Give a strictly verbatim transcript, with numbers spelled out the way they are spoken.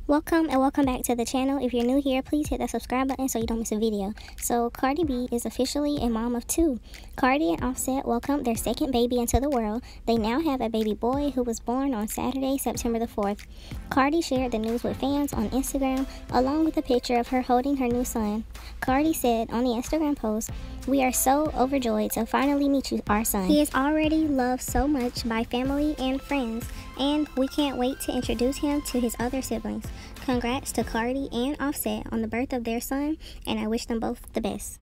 Welcome and welcome back to the channel. If you're new here, please hit that subscribe button so you don't miss a video. So Cardi B is officially a mom of two. Cardi and Offset welcomed their second baby into the world. They now have a baby boy who was born on Saturday, September the fourth. Cardi shared the news with fans on Instagram along with a picture of her holding her new son. Cardi said on the Instagram post, "We are so overjoyed to finally meet you, our son. He is already loved so much by family and friends, and we can't wait to introduce him to his other siblings. Congrats to Cardi and Offset on the birth of their son, and I wish them both the best."